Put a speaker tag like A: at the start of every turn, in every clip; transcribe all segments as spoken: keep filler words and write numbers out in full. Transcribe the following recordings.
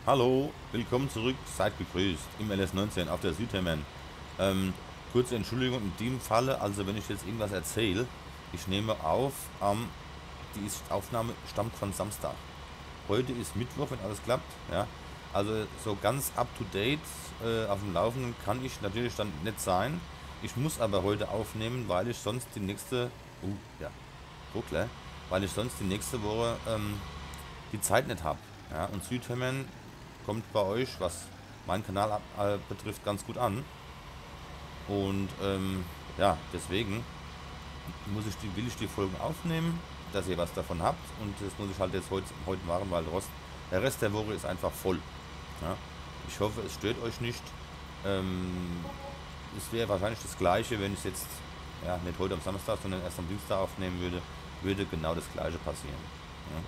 A: Hallo, willkommen zurück, seid gegrüßt im L S neunzehn auf der Südtermen. Ähm, kurze Entschuldigung in dem Falle, also wenn ich jetzt irgendwas erzähle, ich nehme auf, ähm, die ist, Aufnahme stammt von Samstag. Heute ist Mittwoch, wenn alles klappt, ja. Also so ganz up to date äh, auf dem Laufenden kann ich natürlich dann nicht sein. Ich muss aber heute aufnehmen, weil ich sonst die nächste, uh, ja, Ruckler, weil ich sonst die nächste Woche ähm, die Zeit nicht habe. Ja, und Südhemmern kommt bei euch, was meinen Kanal ab, äh, betrifft, ganz gut an. Und ähm, ja, deswegen muss ich die, will ich die Folgen aufnehmen, dass ihr was davon habt. Und das muss ich halt jetzt heute, heute machen, weil der Rest, der Rest der Woche ist einfach voll. Ja. Ich hoffe, es stört euch nicht. Ähm, es wäre wahrscheinlich das gleiche, wenn ich es jetzt ja, nicht heute am Samstag, sondern erst am Dienstag aufnehmen würde, würde genau das gleiche passieren. Ja.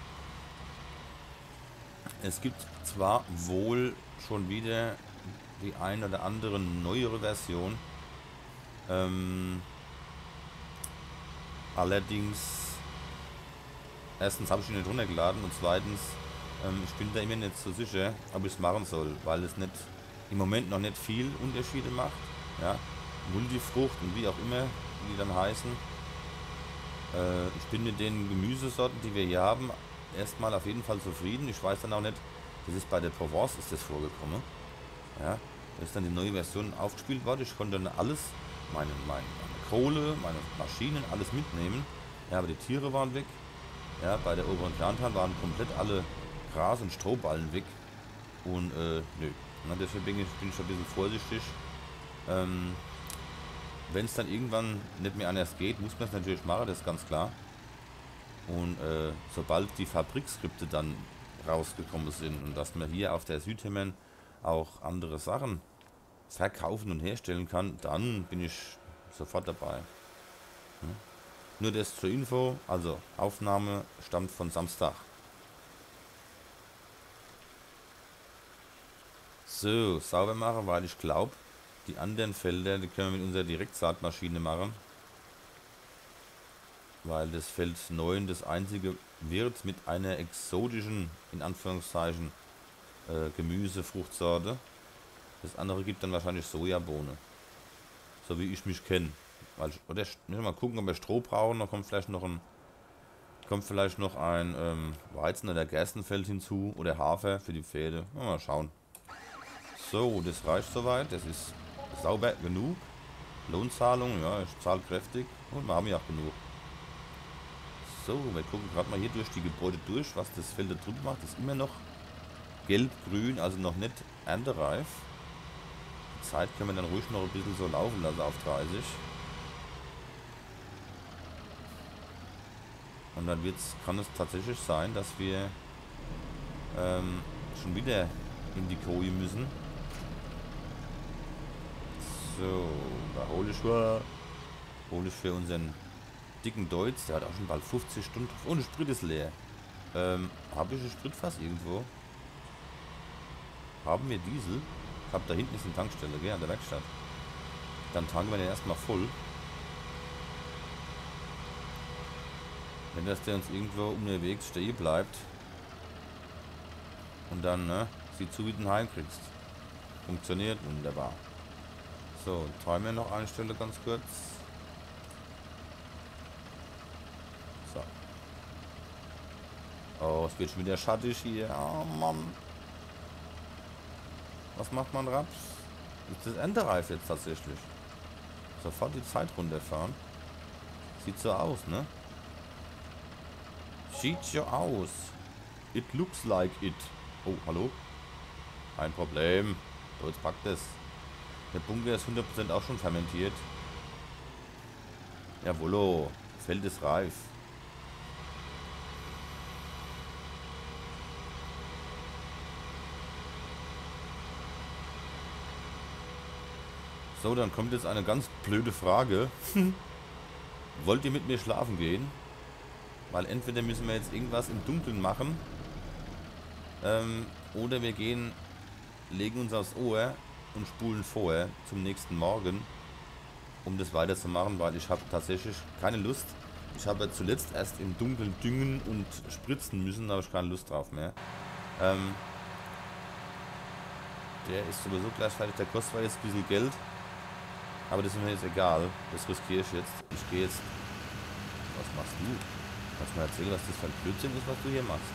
A: Es gibt zwar wohl schon wieder die ein oder andere neuere Version, ähm, allerdings, erstens habe ich ihn nicht runtergeladen und zweitens, ähm, ich bin da immer nicht so sicher, ob ich es machen soll, weil es nicht im Moment noch nicht viel Unterschiede macht. Ja, Multifrucht und wie auch immer die dann heißen. Äh, ich bin mit den Gemüsesorten, die wir hier haben, erstmal auf jeden Fall zufrieden. Ich weiß dann auch nicht, das ist bei der Provence ist das vorgekommen. Ja, da ist dann die neue Version aufgespielt worden. Ich konnte dann alles, meine, meine, meine Kohle, meine Maschinen, alles mitnehmen. Ja, aber die Tiere waren weg. Ja, bei der oberen Kerntal waren komplett alle Gras- und Strohballen weg. Und äh, nö. Na, deswegen bin ich, bin ich ein bisschen vorsichtig. Ähm, Wenn es dann irgendwann nicht mehr anders geht, muss man es natürlich machen, das ist ganz klar. Und äh, sobald die Fabrikskripte dann rausgekommen sind und dass man hier auf der Südhemmern auch andere Sachen verkaufen und herstellen kann, dann bin ich sofort dabei. Hm? Nur das zur Info, also Aufnahme stammt von Samstag. So, sauber machen, weil ich glaube, die anderen Felder, die können wir mit unserer Direktsaatmaschine machen, weil das Feld neun das einzige wird mit einer exotischen, in Anführungszeichen, äh, Gemüse-Fruchtsorte. Das andere gibt dann wahrscheinlich Sojabohne, so wie ich mich kenne. Weil ich, oder ich, mal gucken, ob wir Stroh brauchen, dann kommt vielleicht noch ein Kommt vielleicht noch ein ähm, Weizen- oder Gerstenfeld hinzu oder Hafer für die Pferde. Mal schauen. So, das reicht soweit. Das ist sauber genug. Lohnzahlung, ja, ich zahle kräftig. Und wir haben ja auch genug. So, wir gucken gerade mal hier durch die Gebäude durch, was das Feld da drüben macht. Das ist immer noch gelb-grün, also noch nicht erntereif. Die Zeit können wir dann ruhig noch ein bisschen so laufen lassen auf dreißig. Und dann wird's, kann es tatsächlich sein, dass wir ähm, schon wieder in die Koje müssen. So, da hole ich, hole ich für unseren dicken Deutz, der hat auch schon bald fünfzig Stunden drauf. Ohne Sprit ist leer. Ähm, habe ich ein Spritfass irgendwo? Haben wir Diesel? Ich habe da hinten ist eine Tankstelle, gell, an der Werkstatt. Dann tanken wir den erstmal voll. Wenn das der uns irgendwo unterwegs stehen bleibt und dann, ne, sieh zu, wie du ihn heimkriegst. Funktioniert wunderbar. So, Timer noch einstelle ganz kurz. So. Oh, es wird schon wieder schattig hier. Oh Mann. Was macht man Raps? Ist das Endereif jetzt tatsächlich? Sofort die Zeit runterfahren. Sieht so aus, ne? Sieht so aus. It looks like it. Oh, hallo? Kein Problem. So, jetzt packt es. Der Bunker ist hundert Prozent auch schon fermentiert. Jawollo. Feld ist reif. So, dann kommt jetzt eine ganz blöde Frage. Wollt ihr mit mir schlafen gehen? Weil entweder müssen wir jetzt irgendwas im Dunkeln machen. Ähm, oder wir gehen, legen uns aufs Ohr und spulen vorher zum nächsten Morgen, um das weiterzumachen, weil ich habe tatsächlich keine Lust. Ich habe zuletzt erst im Dunkeln düngen und spritzen müssen, da habe ich keine Lust drauf mehr. Ähm, Der ist sowieso gleich fertig. Der kostet zwar jetzt ein bisschen Geld. Aber das ist mir jetzt egal. Das riskiere ich jetzt. Ich gehe jetzt... Was machst du? Kannst du mir erzählen, was das für ein Blödsinn ist, was du hier machst?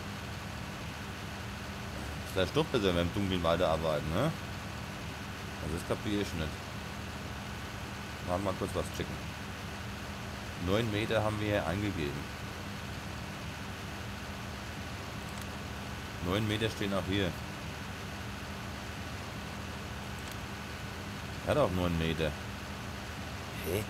A: Vielleicht doch besser, wenn wir im Dunkeln weiterarbeiten, ne? Also das kapiere ich nicht. Machen wir mal kurz was checken. neun Meter haben wir hier eingegeben. neun Meter stehen auch hier. Er hat auch neun Meter. Hä?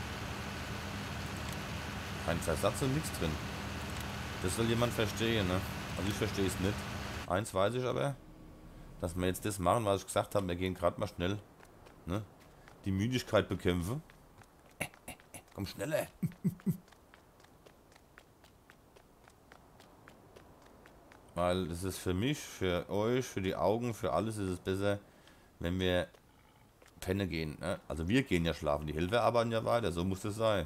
A: Kein Versatz und nichts drin. Das soll jemand verstehen, ne? Also ich verstehe es nicht. Eins weiß ich aber, dass wir jetzt das machen, was ich gesagt habe. Wir gehen gerade mal schnell, ne? Die Müdigkeit bekämpfen. Äh, äh, äh, komm schneller. Weil es ist für mich, für euch, für die Augen, für alles ist es besser, wenn wir pennen gehen. Ne? Also wir gehen ja schlafen, die Helfer arbeiten ja weiter, so muss es sein.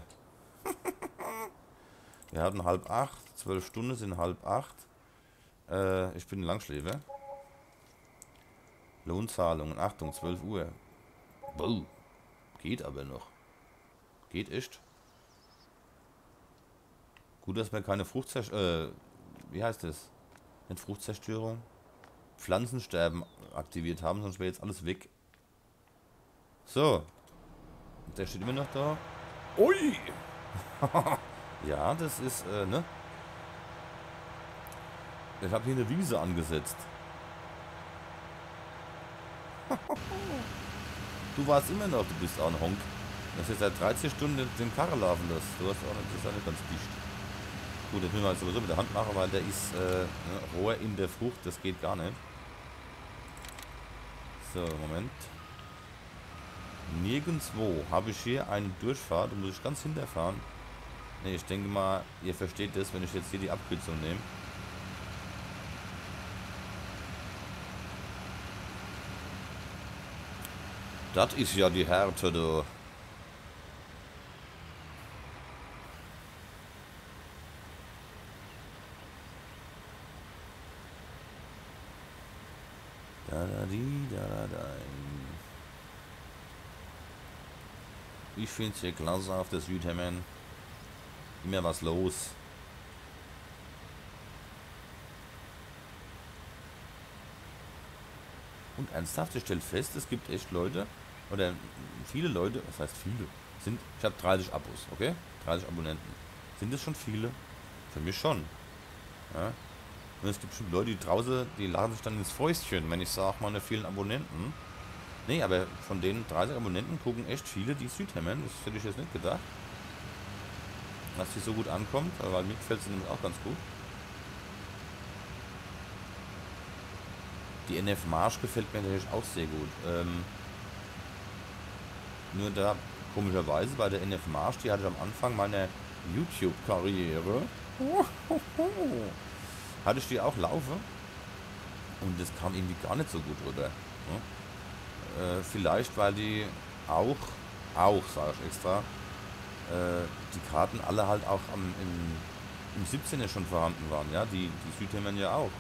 A: Wir hatten halb acht, zwölf Stunden sind halb acht. Äh, ich bin Langschläfer. Lohnzahlungen, Achtung, zwölf Uhr. Wow. Geht aber noch. Geht echt. Gut, dass wir keine Fruchtzerstörung, äh, wie heißt das? Nicht Fruchtzerstörung. Pflanzensterben aktiviert haben, sonst wäre jetzt alles weg. So. Der steht immer noch da. Ui! Ja, das ist, äh, ne? Ich habe hier eine Wiese angesetzt. Du warst immer noch, du bist auch ein Honk. Das ist seit dreizehn Stunden den Karre laufen lässt. Du hast auch nicht, das ist auch nicht ganz dicht. Gut, das müssen wir sowieso mit der Hand machen, weil der ist äh, ne, Rohr in der Frucht, das geht gar nicht. So, Moment. Nirgendwo habe ich hier eine Durchfahrt, da muss ich ganz hinterfahren. Ne, ich denke mal, ihr versteht das, wenn ich jetzt hier die Abkürzung nehme. Das ist ja die Härte, du. Da da di, da da da. Ich finde es hier klasse auf der Südhemmen. Immer was los. Und ernsthaft, ich stelle fest, es gibt echt Leute, oder viele Leute, was heißt viele, sind, ich habe dreißig Abos, okay? dreißig Abonnenten. Sind das schon viele? Für mich schon. Ja? Und es gibt schon Leute, die draußen, die lachen sich dann ins Fäustchen, wenn ich sage, meine vielen Abonnenten. Nee, aber von den dreißig Abonnenten gucken echt viele die Südhemmen, das hätte ich jetzt nicht gedacht. Dass die so gut ankommt, weil mir gefällt sie nämlich auch ganz gut. Die N F Marsch gefällt mir natürlich auch sehr gut. Ähm, nur da, komischerweise, bei der N F Marsch, die hatte ich am Anfang meiner YouTube-Karriere, hatte ich die auch laufen. Und das kam irgendwie gar nicht so gut rüber. Ne? Äh, vielleicht, weil die auch, auch, sage ich extra, äh, die Karten alle halt auch am, im, im siebzehner schon vorhanden waren. Ja, die, die Südhemmen ja auch.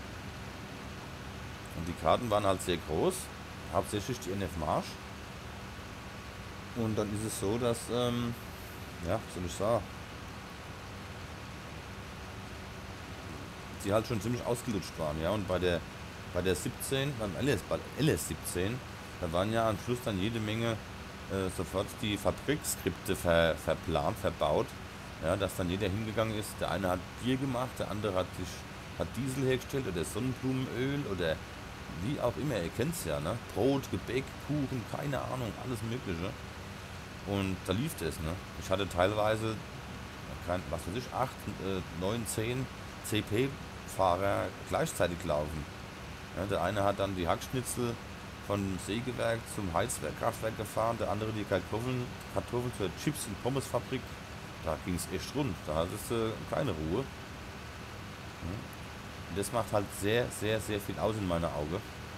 A: Und die Karten waren halt sehr groß, hauptsächlich die N F Marsch. Und dann ist es so, dass, ähm, ja, was soll ich sagen, die halt schon ziemlich ausgelutscht waren, ja. Und bei der, bei der siebzehn, beim L S, bei L S siebzehn, da waren ja am Schluss dann jede Menge äh, sofort die Fabrikskripte ver, verplant, verbaut, ja, dass dann jeder hingegangen ist. Der eine hat Bier gemacht, der andere hat sich hat Diesel hergestellt oder Sonnenblumenöl oder wie auch immer, ihr kennt es ja, ne? Brot, Gebäck, Kuchen, keine Ahnung, alles mögliche. Und da lief das, ne? Ich hatte teilweise, kein, was weiß ich, acht, neun, zehn C P-Fahrer gleichzeitig laufen. Ja, der eine hat dann die Hackschnitzel von Sägewerk zum Heizkraftwerk gefahren, der andere die Kartoffeln, Kartoffeln zur Chips- und Pommesfabrik. Da ging es echt rund, da hattest du keine Ruhe. Ja. Und das macht halt sehr, sehr, sehr viel aus in meiner Augen.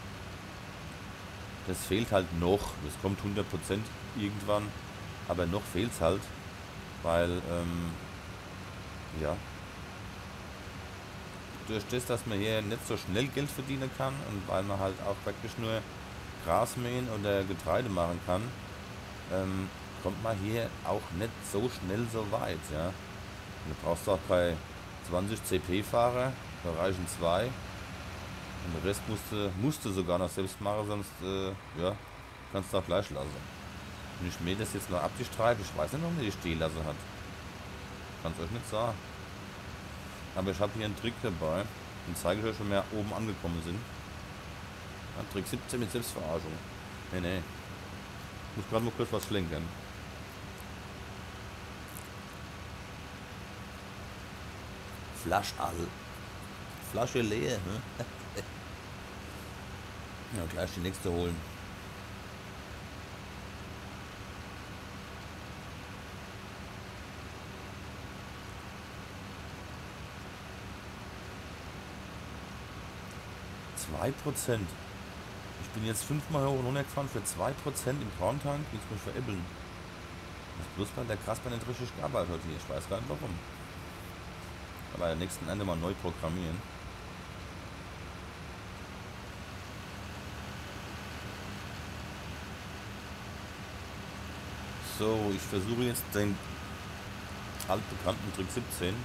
A: Das fehlt halt noch. Das kommt hundert Prozent irgendwann. Aber noch fehlt es halt. Weil, ähm, ja. durch das, dass man hier nicht so schnell Geld verdienen kann und weil man halt auch praktisch nur Gras mähen oder Getreide machen kann, ähm, kommt man hier auch nicht so schnell so weit, ja. Und du brauchst auch bei zwanzig C P-Fahrer, da reichen zwei. Und den Rest musste, musste sogar noch selbst machen, sonst, äh, ja, kannst du auch gleich lassen. Und ich mähe das jetzt noch ab, die Streife. Ich weiß nicht, warum der die stehen lassen hat. Kann's euch nicht sagen. Aber ich habe hier einen Trick dabei. Und zeige ich euch, wenn wir oben angekommen sind. Ja, Trick siebzehn mit Selbstverarschung. Nee, nee. Ich muss gerade mal kurz was schlenken. Flasche all. Flasche leer, ne? Ja, gleich die nächste holen. zwei Prozent. Ich bin jetzt fünfmal hoch und runter gefahren für zwei Prozent im Brauntank. Jetzt muss ich veräppeln. Das bloß weil der Krasper nicht richtig gearbeitet hat hier. Ich weiß gar nicht warum. Aber der nächsten Ende mal neu programmieren. So, ich versuche jetzt den altbekannten Trick siebzehn.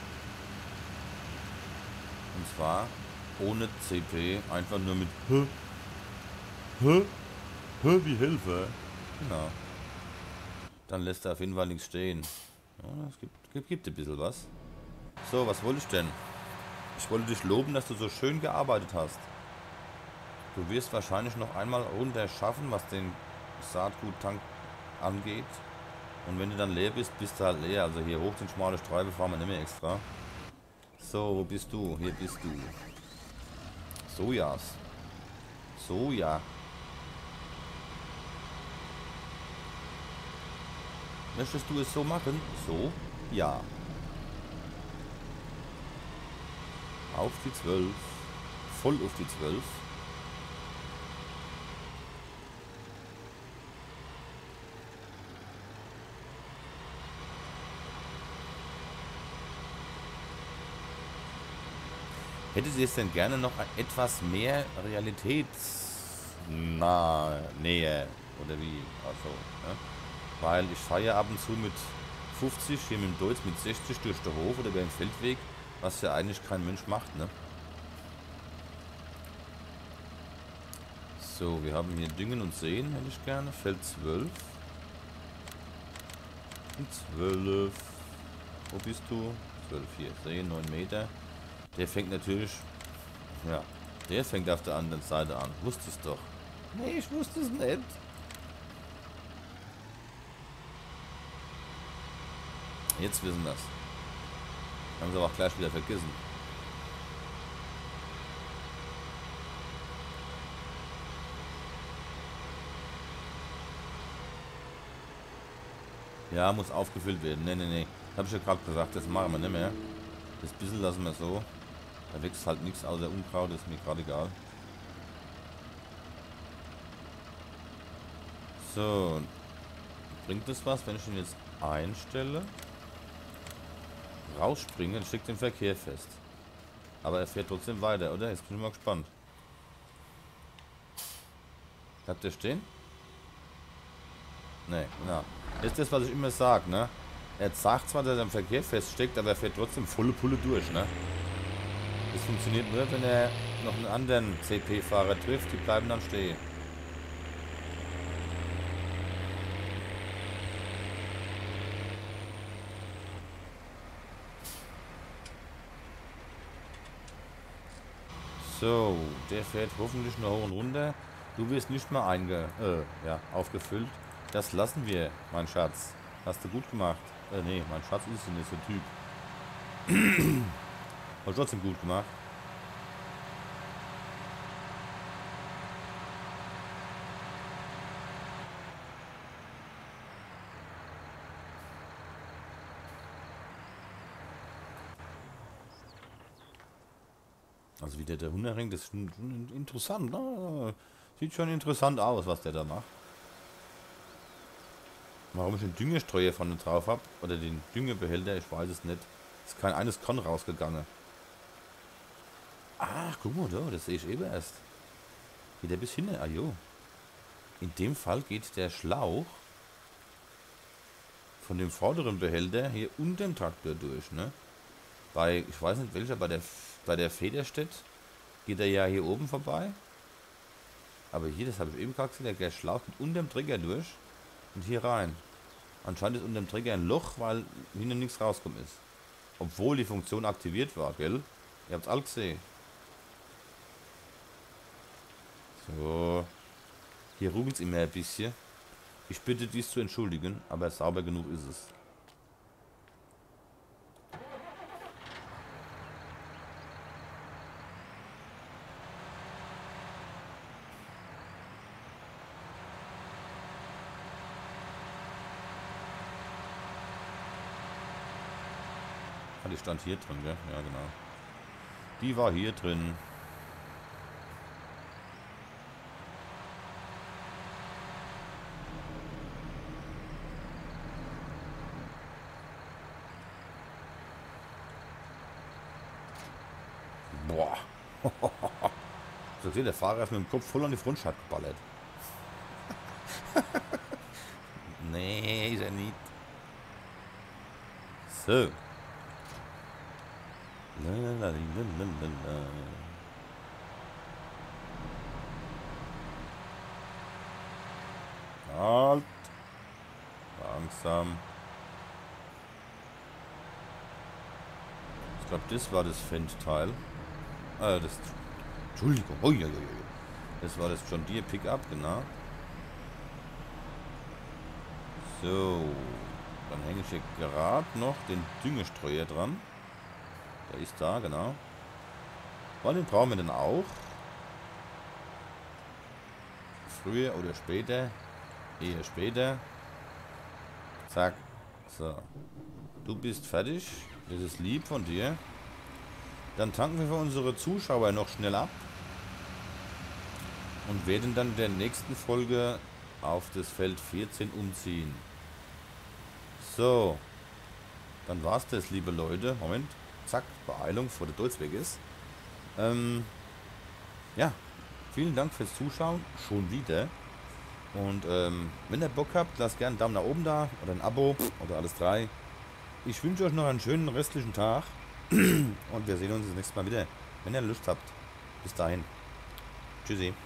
A: Und zwar ohne C P, einfach nur mit Hä? Hä? Hä? Wie Hilfe? Genau. Dann lässt er auf jeden Fall nichts stehen. Ja, es gibt, gibt, gibt ein bisschen was. So, was wollte ich denn? Ich wollte dich loben, dass du so schön gearbeitet hast. Du wirst wahrscheinlich noch einmal runter schaffen, was den Saatguttank angeht. Und wenn du dann leer bist, bist du halt leer. Also hier hoch den schmale Streifen fahren wir nicht mehr extra. So, wo bist du? Hier bist du. Sojas. Soja. Möchtest du es so machen? So? Ja. Auf die zwölf. Voll auf die zwölf. Hättet ihr es denn gerne noch etwas mehr realitätsnahe Nähe oder wie? Also, ne? Weil ich fahre ja ab und zu mit fünfzig, hier mit dem Deutz mit sechzig durch den Hof oder über den Feldweg, was ja eigentlich kein Mensch macht, ne? So, wir haben hier Düngen und Sehen, hätte ich gerne. Feld zwölf. zwölf. Wo bist du? zwölf hier. Sehen, neun Meter. Der fängt natürlich, ja, der fängt auf der anderen Seite an. Wusste es doch. Nee, ich wusste es nicht. Jetzt wissen wir es. Haben sie aber auch gleich wieder vergessen. Ja, muss aufgefüllt werden. Nee, nee, nee. Hab ich ja gerade gesagt, das machen wir nicht mehr. Das bisschen lassen wir so. Da wächst halt nichts außer Unkraut, ist mir gerade egal. So. Bringt das was, wenn ich ihn jetzt einstelle? Rausspringen, dann steckt den Verkehr fest. Aber er fährt trotzdem weiter, oder? Jetzt bin ich mal gespannt. Bleibt der stehen? Ne, na. Das ist das, was ich immer sage, ne? Er sagt zwar, dass er im Verkehr feststeckt, aber er fährt trotzdem volle Pulle durch, ne? Das funktioniert nur, wenn er noch einen anderen C P-Fahrer trifft, die bleiben dann stehen. So, der fährt hoffentlich noch hoch und runter. Du wirst nicht mal einge äh, ja, aufgefüllt. Das lassen wir, mein Schatz. Hast du gut gemacht. Äh, nee, mein Schatz ist nicht so Typ. Hast trotzdem gut gemacht. Also wie der der Hunderring, das ist schon interessant, ne? Sieht schon interessant aus, was der da macht. Warum ich den Düngestreuer von drauf habe, oder den Düngebehälter, ich weiß es nicht. Ist kein eines Korn rausgegangen. Ach, guck mal da, das sehe ich eben erst. Geht der bis hin? Ah jo. In dem Fall geht der Schlauch von dem vorderen Behälter hier unter dem Traktor durch, ne? Bei, ich weiß nicht welcher, bei der, bei der Federstedt geht er ja hier oben vorbei. Aber hier, das habe ich eben gerade gesehen, der Schlauch geht unter dem Trigger durch und hier rein. Anscheinend ist unter dem Trigger ein Loch, weil hinten nichts rauskommt ist. Obwohl die Funktion aktiviert war, gell? Ihr habt es alle gesehen. So. Hier ruckelt es immer ein bisschen. Ich bitte dies zu entschuldigen, aber sauber genug ist es. Ah, die stand hier drin, gell? Ja, genau. Die war hier drin. Boah. So seht, der Fahrer ist mit dem Kopf voll an die Frontscheibe geballert. Nee, ist er nicht. So. Lalalala. Halt. Langsam. Ich glaube, das war das Fendt-Teil. Äh, das... Entschuldigung. Oh, ja, ja, ja. Das war das John Deere Pickup, genau. So. Dann hänge ich hier gerade noch den Düngestreuer dran. Der ist da, genau. Und den brauchen wir dann auch. Früher oder später. Eher später. Zack. So. Du bist fertig. Das ist lieb von dir. Dann tanken wir für unsere Zuschauer noch schnell ab. Und werden dann in der nächsten Folge auf das Feld vierzehn umziehen. So. Dann war's das, liebe Leute. Moment. Zack. Beeilung, bevor der Dolz weg ist. Ähm, ja. Vielen Dank fürs Zuschauen. Schon wieder. Und ähm, wenn ihr Bock habt, lasst gerne einen Daumen nach oben da. Oder ein Abo. Oder alles drei. Ich wünsche euch noch einen schönen restlichen Tag. Und wir sehen uns das nächste Mal wieder. Wenn ihr Lust habt. Bis dahin. Tschüssi.